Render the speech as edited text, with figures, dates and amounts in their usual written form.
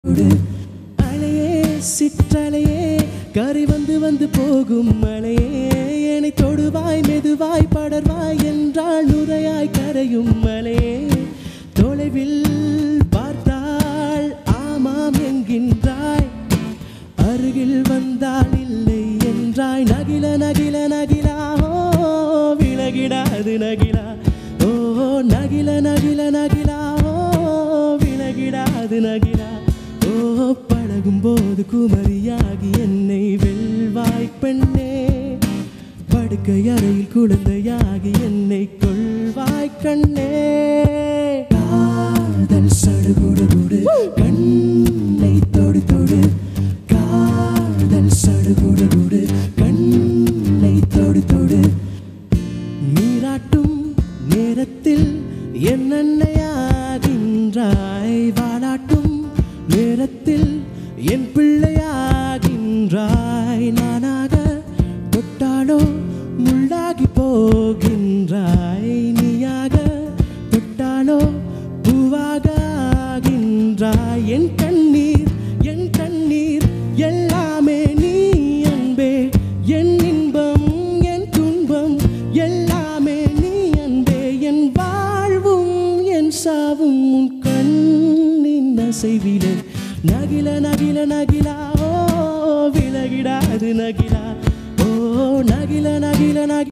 அலையே சிற்றலையே கரை வந்து வந்து போகும் மலையே என்னை தொடுவாய் மெதுவாய் படர்வாய் என்றால் நுரையாய் கரையும் மலையே தொலைவில் பார்த்தால் ஆமாம் என்கின்றாய் அருகில் வந்தால் இல்லை என்றாய் நகில நகில நகிலா ஓ விலகிடாது நகிலா ஓ நகில நகில நகிலா ஓ விலகிடாது நகிலா ஓ பழகும்போது குமரியாகி என்னை வெல்வாய் பெண்ணே படுக்கை அறையில் குழந்தையாகி என்னை கொள்வாய் கண்ணே காதல் சடுகுடுகுடு கண்ணை தொடு தொடு காதல் சடுகுடுகுடு கண்ணை தொடு தொடு நீராட்டும் நேரத்தில் என்னென்னையாகின்றாய் வாலாட்டும் நேரத்தில் என் பிள்ளையாகின்றாய் நானாக தொட்டாலோ முள்ளாகி போகின்றாய் நீயாக தொட்டாலோ பூவாக ஆகின்றாய் என் கண்ணீர் எல்லாமே நீ அன்பே என் இன்பம் என் துன்பம் எல்லாமே நீ அன்பே என் வாழ்வும் என் சாவும் உன் கண்ணின் அசைவிலே நகில நகில நகிலா ஓ விலகிடாது நகிலா ஓ நகில நகில நகில